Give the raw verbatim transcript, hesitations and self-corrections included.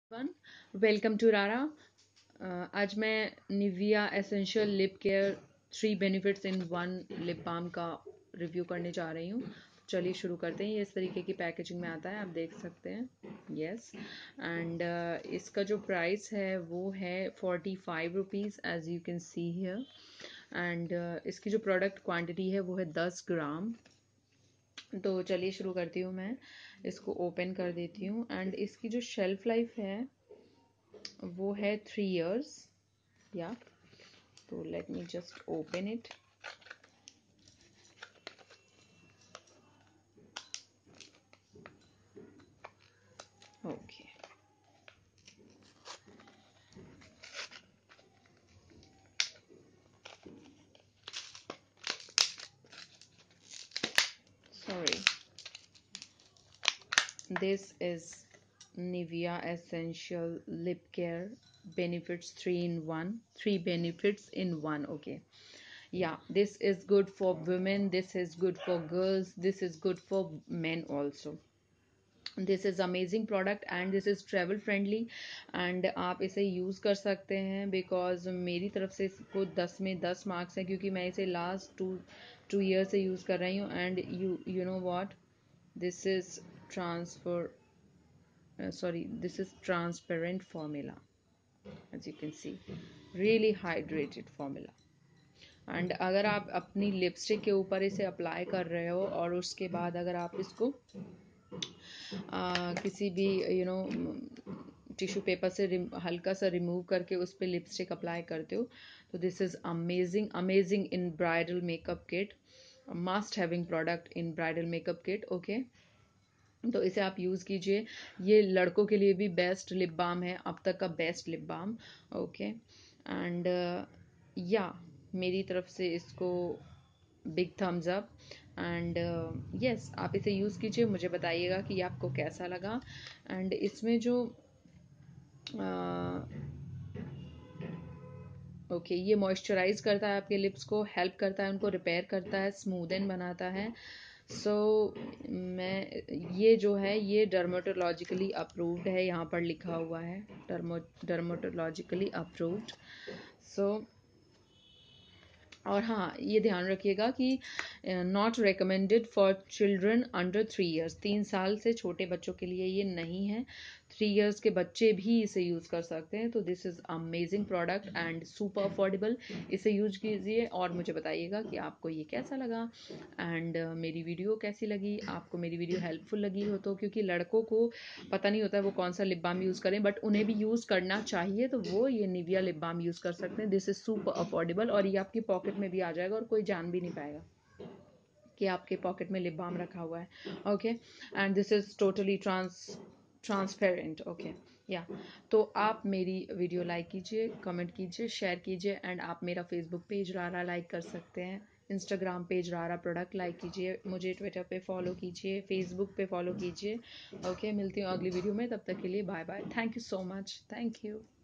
One welcome to रारा। आज मैं Nivea essential lip care three benefits in one lip balm का review करने जा रही हूँ। चलिए शुरू करते हैं। ये इस तरीके की पैकेजिंग में आता है, आप देख सकते हैं। यस, एंड इसका जो प्राइस है वो है forty five rupees as you can see here. And इसकी जो प्रोडक्ट क्वांटिटी है वो है दस ग्राम। तो चलिए शुरू करती हूँ। मैं इसको ओपन कर देती हूँ एंड इसकी जो शेल्फ लाइफ है वो है थ्री इयर्स। या तो let me just open it. Okay, sorry, this is Nivea essential lip care benefits three in one, three benefits in one. Okay, yeah, this is good for women, this is good for girls, this is good for men also. This is amazing product and this is travel friendly and आप इसे use कर सकते हैं। Because मेरी तरफ से इसको दस में दस मार्क्स हैं, क्योंकि मैं इसे लास्ट टू टू ईयर से यूज़ कर रही हूँ। And you you know what, this is transfer sorry this is transparent formula, as you can see, really hydrated formula. And अगर आप अपनी लिपस्टिक के ऊपर इसे अप्लाई कर रहे हो और उसके बाद अगर आप इसको आ, किसी भी यू नो टिश्यू पेपर से हल्का सा रिमूव करके उस पर लिपस्टिक अप्लाई करते हो, तो this is amazing amazing in bridal makeup kit, must having product in bridal makeup kit. Okay, तो इसे आप यूज़ कीजिए। ये लड़कों के लिए भी बेस्ट लिप बाम है, अब तक का best lip balm. Okay, and या मेरी तरफ से इसको big thumbs up. And yes, आप इसे यूज़ कीजिए, मुझे बताइएगा कि आपको कैसा लगा। एंड इसमें जो ओके uh, ये मॉइस्चराइज करता है आपके लिप्स को, हेल्प करता है उनको, रिपेयर करता है, स्मूदन बनाता है। सो so, मैं ये जो है ये डर्मेटोलॉजिकली अप्रूव्ड है, यहाँ पर लिखा हुआ है डर्मो डर्मेटोलॉजिकली अप्रूव्ड। सो और हाँ, ये ध्यान रखिएगा कि not recommended for children under three years, तीन साल से छोटे बच्चों के लिए ये नहीं है। थ्री इयर्स के बच्चे भी इसे यूज़ कर सकते हैं। तो this is amazing product and super affordable. इसे यूज कीजिए और मुझे बताइएगा कि आपको ये कैसा लगा। एंड uh, मेरी वीडियो कैसी लगी, आपको मेरी वीडियो हेल्पफुल लगी हो तो, क्योंकि लड़कों को पता नहीं होता है वो कौन सा लिप बाम यूज़ करें, बट उन्हें भी यूज़ करना चाहिए, तो वो ये निविया लिप बाम यूज़ कर सकते हैं। दिस इज़ सुपर अफोर्डेबल और ये आपकी पॉकेट में भी आ जाएगा और कोई जान भी नहीं पाएगा कि आपके पॉकेट में लिप बाम रखा हुआ है। Okay, and this is totally trans transparent. Okay, या तो आप मेरी वीडियो लाइक कीजिए, कमेंट कीजिए, शेयर कीजिए। एंड आप मेरा फेसबुक पेज रारा लाइक कर सकते हैं, इंस्टाग्राम पेज रारा प्रोडक्ट लाइक कीजिए, मुझे ट्विटर पे फॉलो कीजिए, फेसबुक पे फॉलो कीजिए। ओके, मिलती हूँ अगली वीडियो में, तब तक के लिए bye bye, thank you so much, thank you.